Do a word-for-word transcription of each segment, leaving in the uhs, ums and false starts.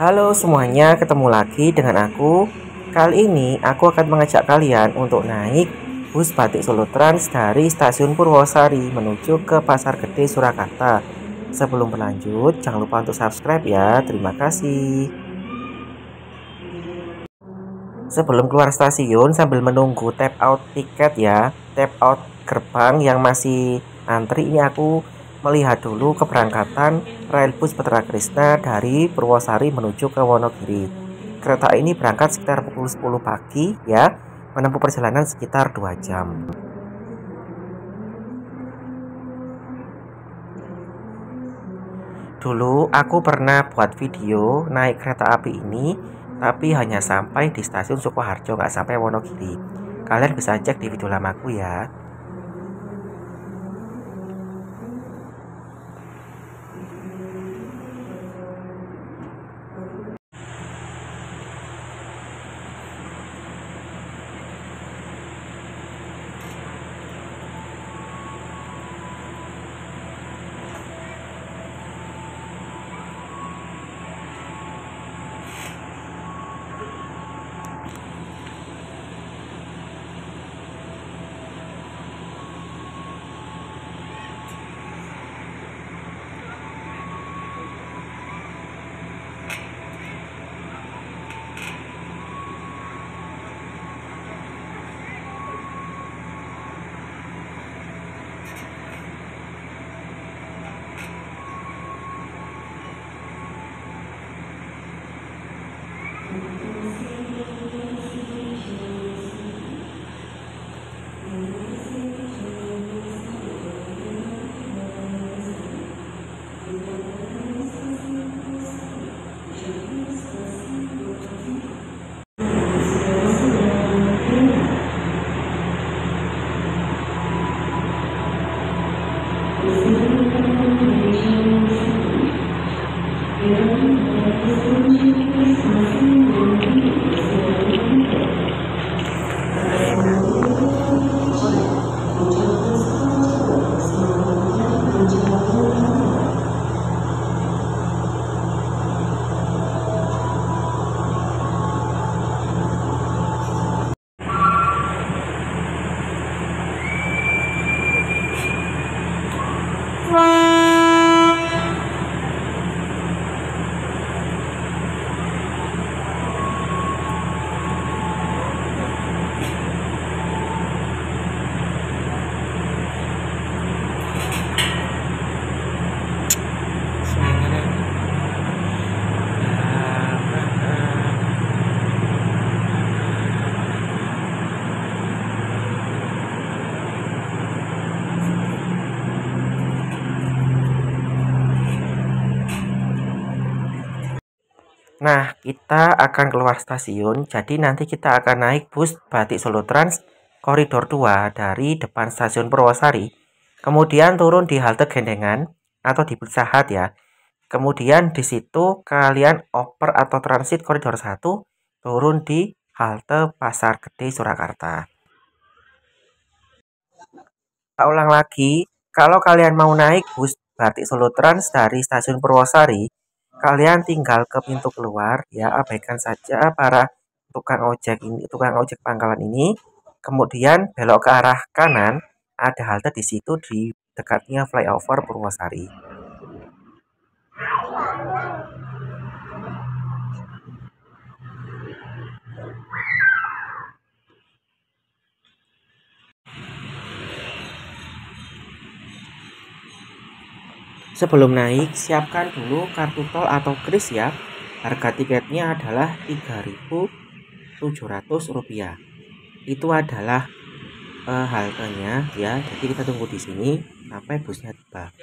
Halo semuanya, ketemu lagi dengan aku. Kali ini aku akan mengajak kalian untuk naik bus Batik Solo Trans dari Stasiun Purwosari menuju ke Pasar Gede Surakarta. Sebelum berlanjut, jangan lupa untuk subscribe ya. Terima kasih. Sebelum keluar stasiun sambil menunggu tap out tiket ya, tap out gerbang yang masih antri, ini aku melihat dulu keberangkatan rel bus Petra Krishna dari Purwosari menuju ke Wonogiri. Kereta ini berangkat sekitar pukul sepuluh pagi ya, menempuh perjalanan sekitar dua jam. Dulu aku pernah buat video naik kereta api ini, tapi hanya sampai di stasiun Sukoharjo, nggak sampai Wonogiri. Kalian bisa cek di video lamaku ya. Nah, kita akan keluar stasiun, jadi nanti kita akan naik bus Batik Solo Trans koridor dua dari depan stasiun Purwosari, kemudian turun di halte Gendengan atau di Pizza Hut ya. Kemudian di situ kalian oper atau transit koridor satu, turun di halte Pasar Gede Surakarta. Kita ulang lagi, kalau kalian mau naik bus Batik Solo Trans dari stasiun Purwosari, kalian tinggal ke pintu keluar ya, abaikan saja para tukang ojek ini, tukang ojek pangkalan ini. Kemudian belok ke arah kanan, ada halte di situ di dekatnya flyover Purwosari. Sebelum naik, siapkan dulu kartu tol atau kris ya. Harga tiketnya adalah tiga ribu tujuh ratus rupiah. Itu adalah uh, haltenya ya. Jadi kita tunggu di sini sampai busnya tiba.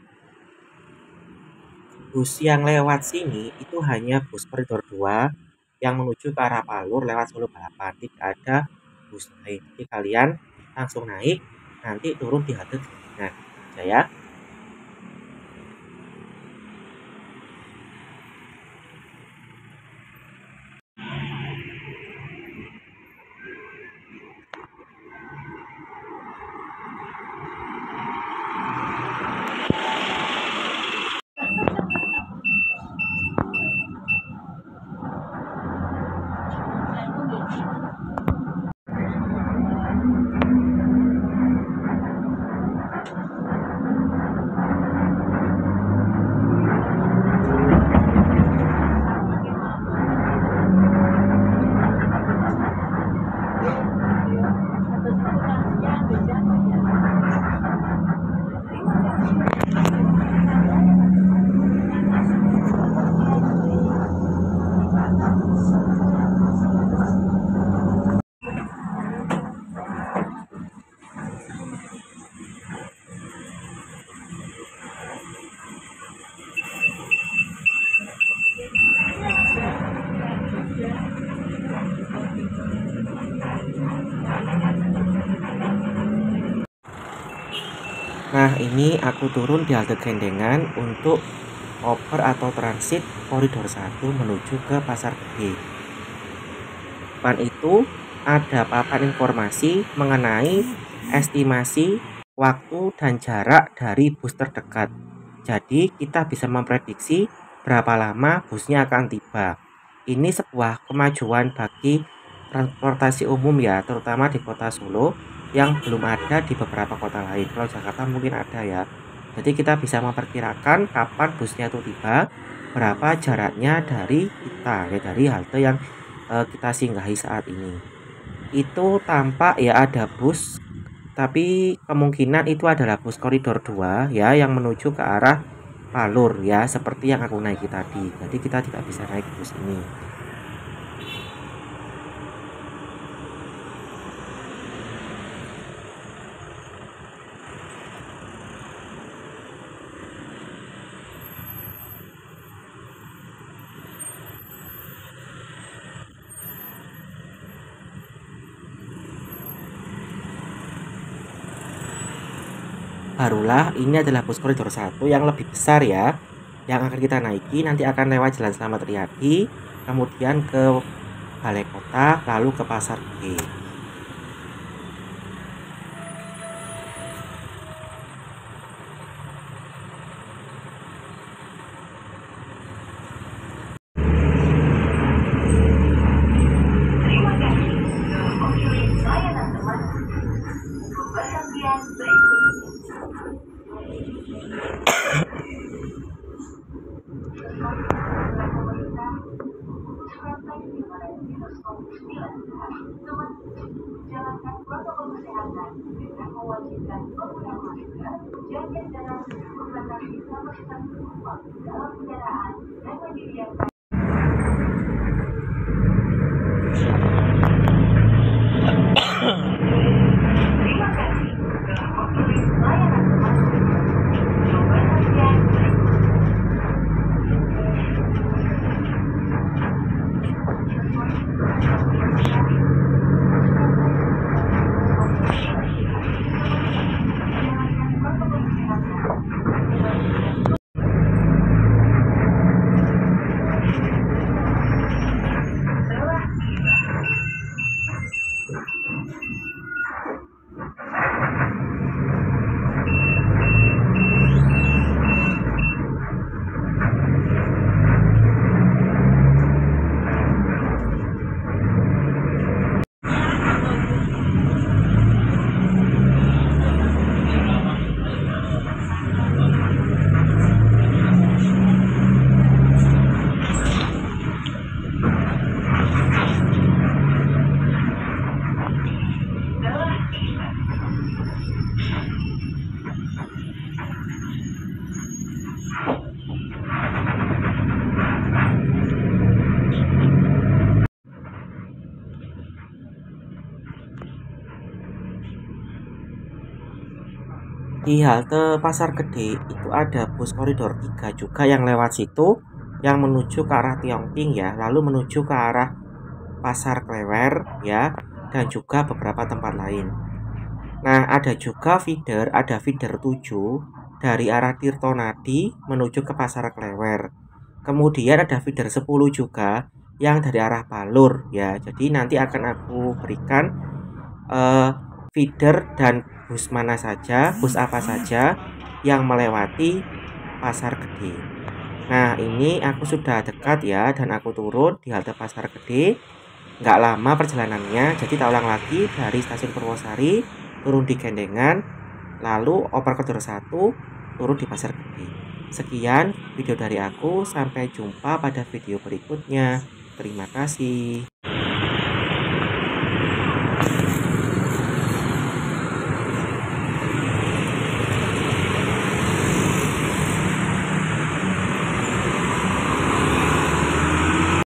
Bus yang lewat sini itu hanya bus koridor dua yang menuju ke arah Palur lewat Solo Balapan, tidak ada bus lain. Jadi kalian langsung naik, nanti turun di halte Gendengan aja ya. Nah, ini aku turun di halte Gendengan untuk oper atau transit koridor satu menuju ke Pasar Gede. Depan itu ada papan informasi mengenai estimasi waktu dan jarak dari bus terdekat. Jadi kita bisa memprediksi berapa lama busnya akan tiba. Ini sebuah kemajuan bagi transportasi umum ya, terutama di kota Solo yang belum ada di beberapa kota lain. Kalau Jakarta mungkin ada ya. Jadi kita bisa memperkirakan kapan busnya itu tiba, berapa jaraknya dari kita ya, dari halte yang uh, kita singgahi saat ini. Itu tampak ya ada bus, tapi kemungkinan itu adalah bus koridor dua ya, yang menuju ke arah Palur ya, seperti yang aku naiki tadi. Jadi kita tidak bisa naik bus ini. Barulah ini adalah bus koridor satu yang lebih besar ya, yang akan kita naiki. Nanti akan lewat Jalan Slamet Riyadi, kemudian ke Balai Kota, lalu ke Pasar Gede. Di halte Pasar Gede itu ada bus koridor tiga juga yang lewat situ, yang menuju ke arah Tiongting ya, lalu menuju ke arah Pasar Klewer ya, dan juga beberapa tempat lain. Nah, ada juga feeder, ada feeder tujuh dari arah Tirtonadi menuju ke Pasar Klewer. Kemudian ada feeder sepuluh juga yang dari arah Balur ya. Jadi nanti akan aku berikan uh, feeder dan bus mana saja, bus apa saja yang melewati Pasar Gede. Nah, ini aku sudah dekat ya, dan aku turun di halte Pasar Gede. Nggak lama perjalanannya, jadi tak ulang lagi, dari stasiun Purwosari turun di Gandengan, lalu oper koridor satu turun di Pasar Gede. Sekian video dari aku, sampai jumpa pada video berikutnya. Terima kasih.